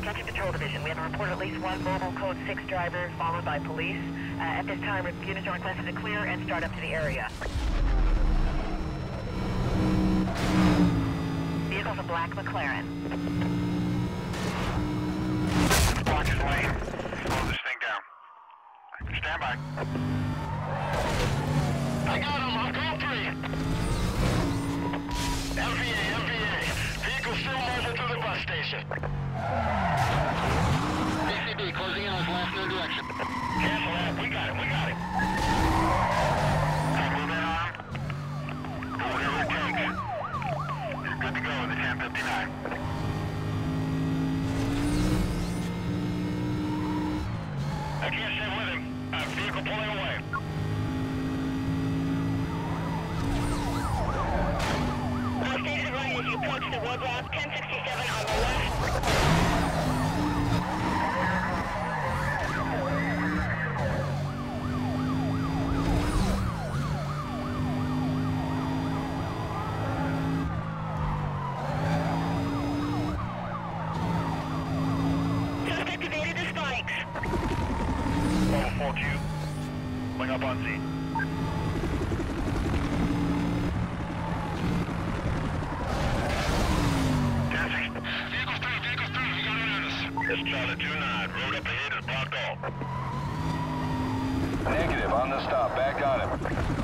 Attention Patrol Division. We have a report of at least one mobile code 6 driver followed by police. At this time, units are requested to clear and start up to the area. Vehicle's a black McLaren. Block his lane. Slow this thing down. Stand by. I got him. I'm code 3. MVA. Vehicle still moving through the bus station. BCB closing in on his last known direction. Cancel that. We got him. Can move in on him. Do whatever it takes. You're good to go in the 1059. I can't stay with him. Vehicle pulling away. Well, stay to the right as you approach the roadblock. 1067 on the left. Suspect evaded the spikes. Level 4Q. Bring up on scene. Vehicle 3, we got it on us. This Charlie 2-9, road up ahead is blocked off. Negative, on the stop, back on him.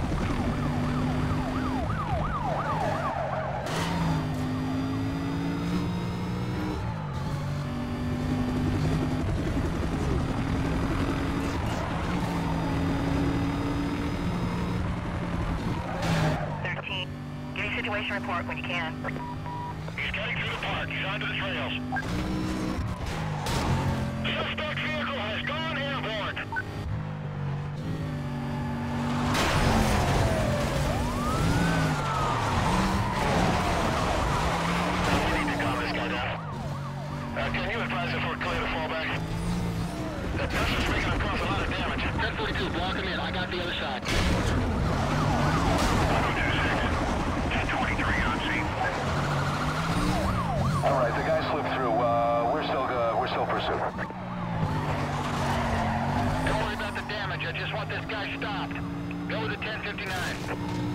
Give me situation report when you can. He's cutting through the park. He's onto the trails. Suspect vehicle has gone airborne. We need to calm this guy down. Can you advise if we're clear to fall back? That person's making across a lot of damage. 1042, block him in. I got the other side. 1023 on scene. All right, the guy slipped through. We're still pursuing. Don't worry about the damage. I just want this guy stopped. Go to 1059.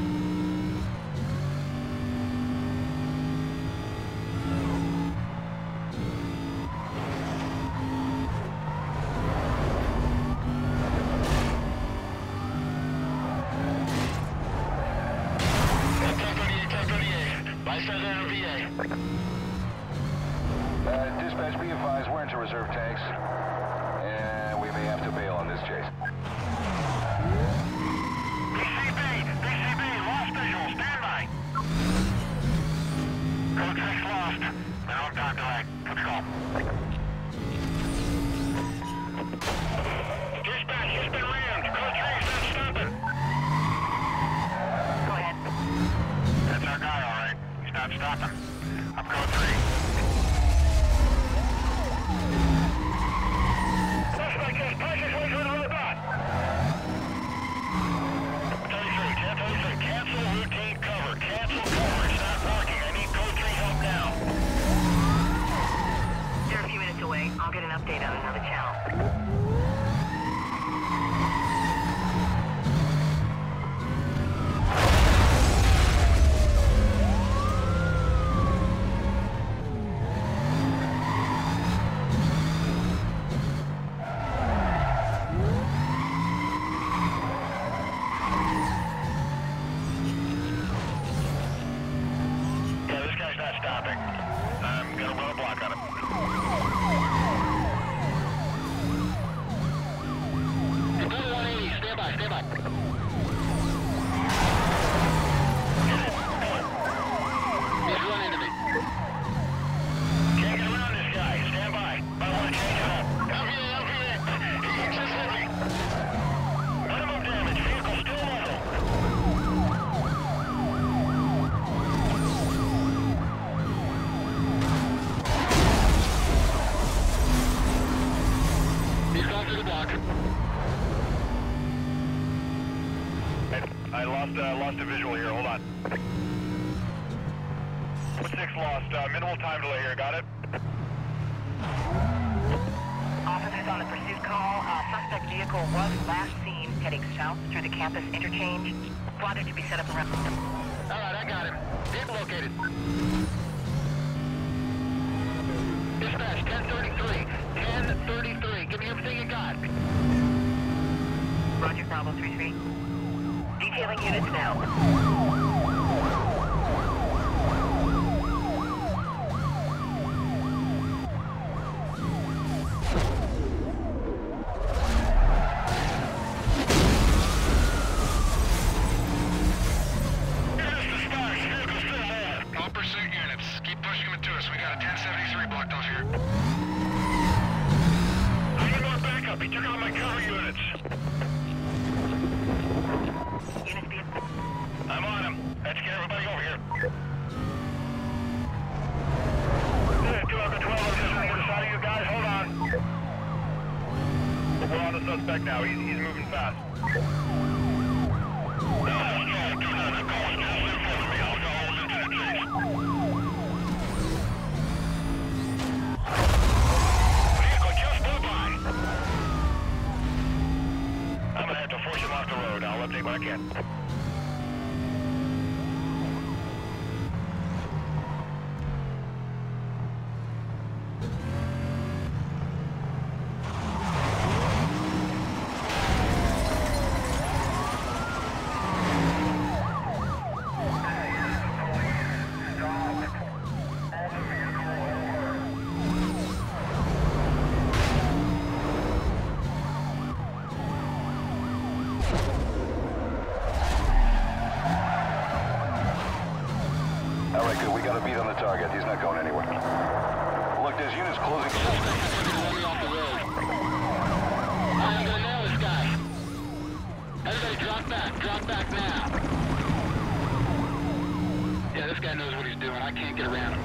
Dispatch, be advised, we're into reserve tanks, and we may have to bail on this chase. BCB, lost visual, stand by. Code 6 lost. Now time delay. Let's go. Dispatch, he's been rammed. Code 3 is not stopping. Go ahead. That's our guy, all right. He's not stopping. I'm code 3. Suspect just pushed his way through the dot. 1033, cancel routine cover. Cancel cover. It's not working. I need code 3 help now. You're a few minutes away. I'll get an update on another channel. Stopping. I'm gonna run a block on him. Go to 180. Stand by. He's running to me. Can't get around this guy. Stand by. I want to change it up. LVA. He just hit me. Minimum damage. Vehicle still mobile. He's gone through the block. I lost a visual here. Hold on. 6 lost. Minimal time delay here. Got it? Officers on the pursuit call. Suspect vehicle was last seen heading south through the campus interchange. Plotted to be set up around... All right, I got him. Vehicle located. Dispatch, 1033. 1033. Give me everything you got. Roger, Bravo 33. Detailing units now. We're on the suspect now. He's moving fast. Vehicle just blew by. I'm gonna have to force him off the road. I'll update when I can. All right, good. We got a beat on the target. He's not going anywhere. Look, there's units closing. Off the road. I'm gonna nail this guy. Everybody drop back. Drop back now. Yeah, this guy knows what he's doing. I can't get around him.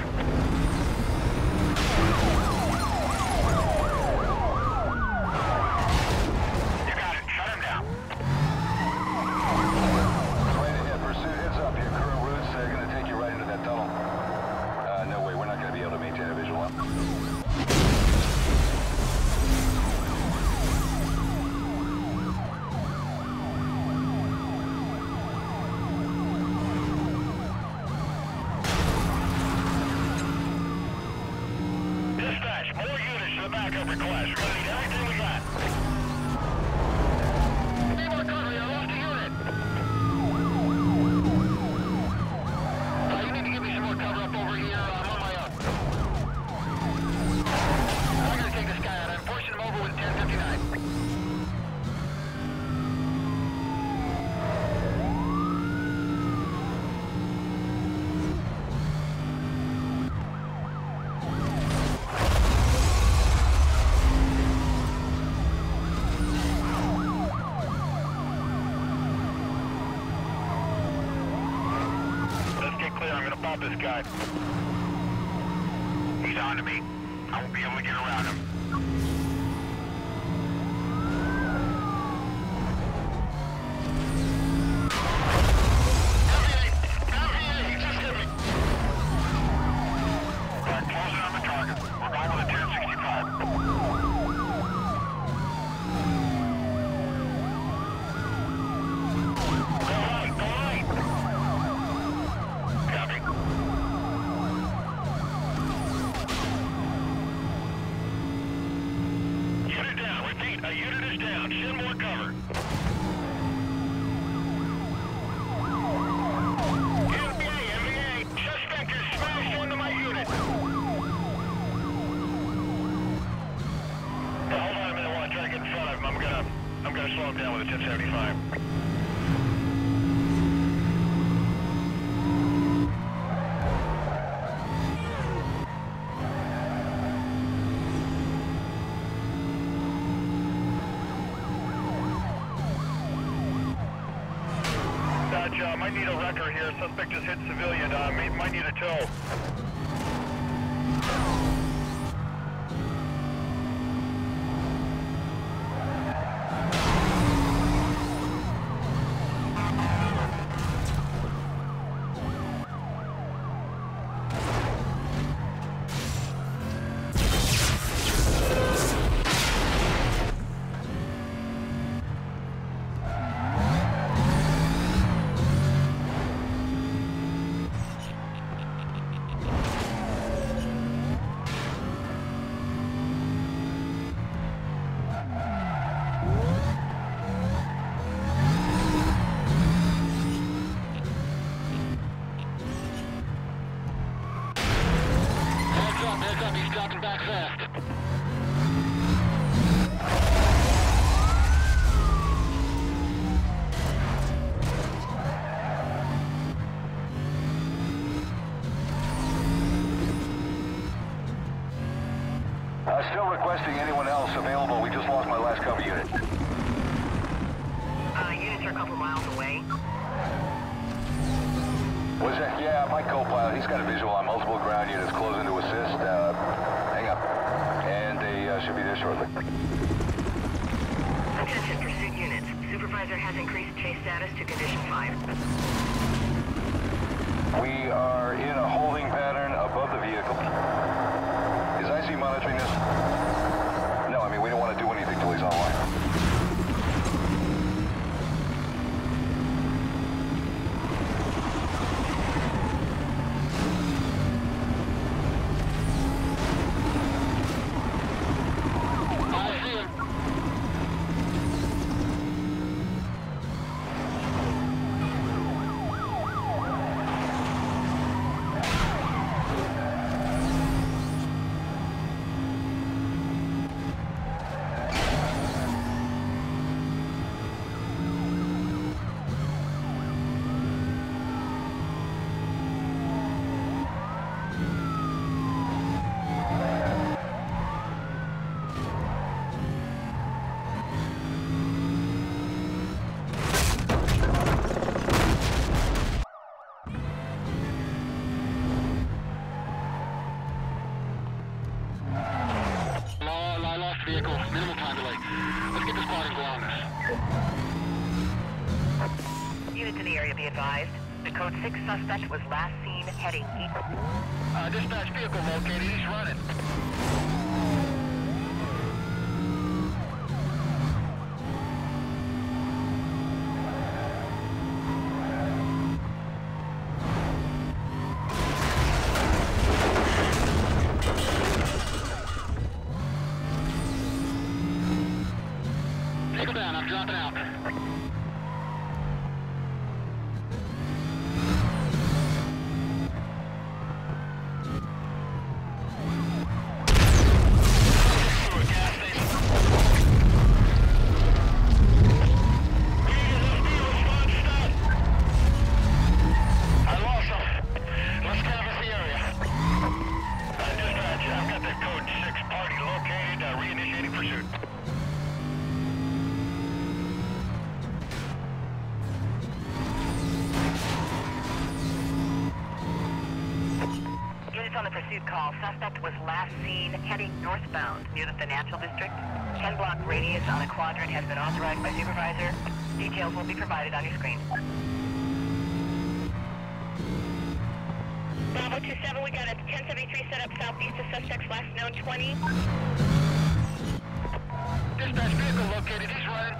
You got it. Shut him down. Right ahead. Pursuit, heads up. Your current routes are going to take you right into that tunnel. No way. We're not going to be able to maintain a visual. Dispatch, more units to the backup request. We're gonna need everything we got. Need more cover. I lost a unit. You need to give me some more cover up over here. I'm on my own. I'm gonna take this guy out. I'm forcing him over with 1059. Let's get clear. I'm gonna pop this guy. He's on to me. I won't be able to get around him. He just hit me. We're closing on the target. We're going with a 1065. Go right. Go right. Copy. Unit down. Repeat, a unit is down. Send more cover. MVA. Suspect is smashed into my unit. Hold on a minute while I try to get in front of him. I'm gonna slow him down with a 1075. Might need a wrecker here. Suspect just hit civilian. Might need a tow. back fast. Still requesting anyone else available. We just lost my last cover unit. Units are a couple miles away. Was that? Yeah, my co-pilot. He's got a visual on multiple ground units closing to assist. Hang up. And they should be there shortly. Attention, pursuit units. Supervisor has increased chase status to condition 5. We are in a holding pattern above the vehicle. Is IC monitoring this? No, I mean, we don't want to do anything till he's online. Vehicle, minimal time delay. Let's get the squad in grounders. Units in the area be advised. The code 6 suspect was last seen heading east. Dispatch vehicle located. He's running. Vehicle down. I'm dropping out. On the pursuit call, suspect was last seen heading northbound near the financial district. 10-block radius on a quadrant has been authorized by supervisor. Details will be provided on your screen. Bravo 27, we got a 1073 set up southeast of suspect's last known 20. Dispatch vehicle located. He's running.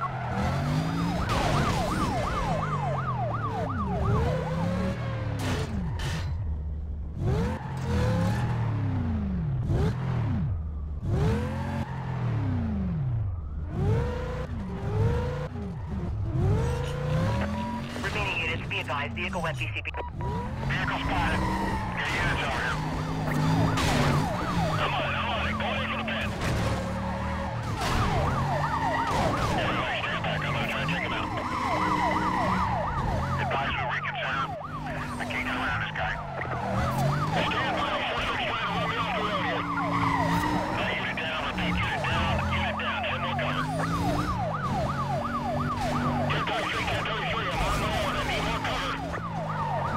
Vehicle went BCP. Vehicle spotted. Your units over here. I'm on it. Go in for the pin. Everybody stand back. I'm gonna try to take him out. Advise me recon sound. I can't get around this guy. Stand by. Suspect's trying to run me off the road here. Unit down. Repeat, unit down. Unit down. 10 more cover. 1033, 1033. I'm on my own. I need more cover.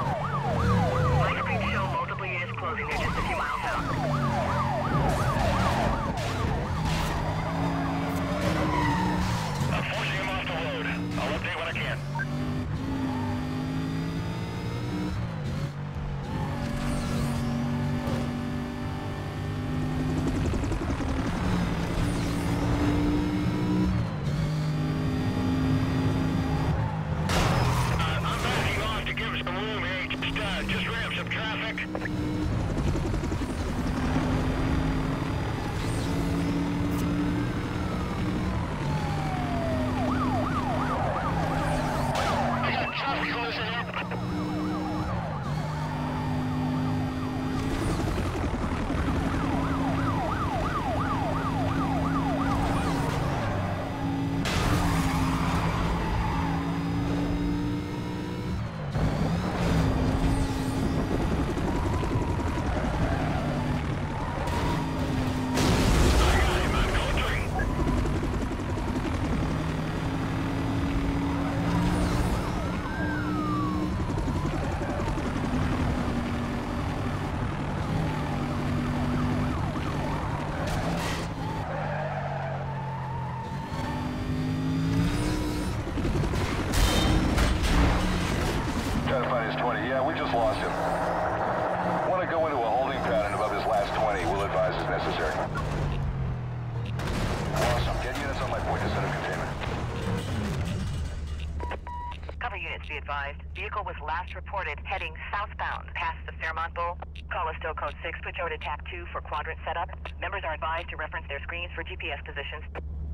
lost him. Want to go into a holding pattern above his last 20. We'll advise as necessary. Awesome. Get units on my point to center containment. Cover units be advised. Vehicle was last reported heading southbound past the Fairmont Bowl. Call is still code 6. Switch over to TAC 2 for quadrant setup. Members are advised to reference their screens for GPS positions.